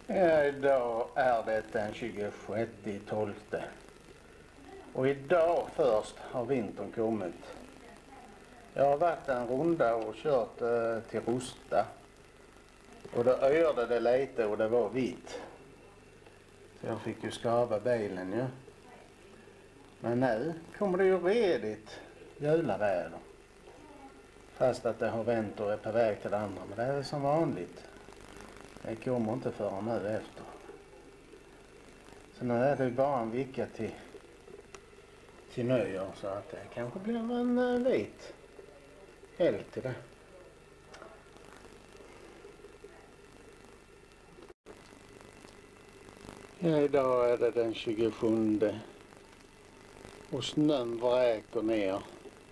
Ja, idag är det den 26/12. Och idag först har vintern kommit. Jag har varit en runda och kört till Rusta. Och då öjade det lite och det var vitt. Så jag fick ju skrava bilen ju. Men nu kommer det ju redigt jävla väder. Fast att det har vänt och är på väg till det andra. Men det är som vanligt. Det kommer inte förrän nu efter. Så nu är det bara en vecka till nyår, så att det kanske blir en vit helg till det. Ja, idag är det den 27 och snön vräker ner.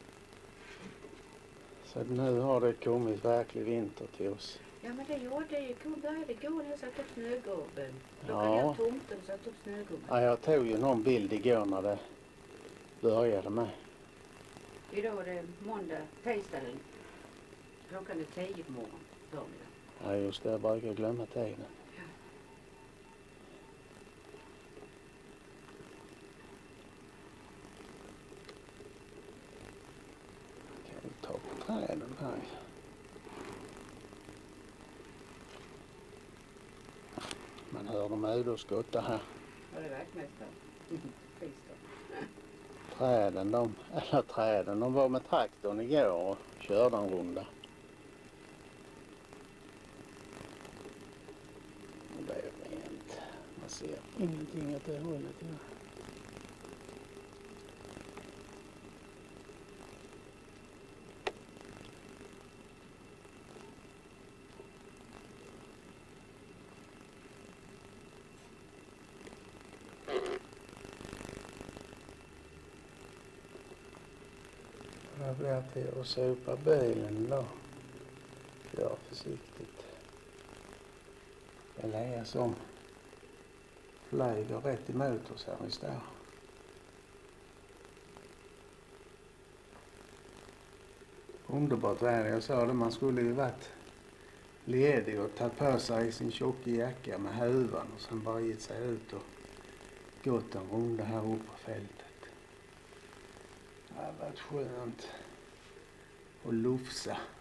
Så nu har det kommit verklig vinter till oss. Ja, men det gjorde det. Började gå när jag satt upp snögubben. Ja. Jag tomten satt upp snögubben. Ja, jag tog ju någon bild igår när det började med. Idag är det måndag, tisdagen. Klockan är 10 på morgonen. Förmiddag. Ja, just det. Jag brukar glömma tiden. Ja. Kan vi ta på träden här? Man hör dem ut och skotta här. Var det vaktmästaren? Träden, de var med traktorn igår och körde en runda. Och det är rent. Man ser ingenting åt det hållet. Ja. Jag blir till att sopa bilen då. Gör försiktigt. Elias som flyger rätt emot oss här vi står. Underbart väder. Jag sa det, man skulle ju varit ledig och tagit på sig sin tjocka jacka med huvan och sen bara gett sig ut och gått en runda här uppe på fältet. Det har varit skönt att lufsa.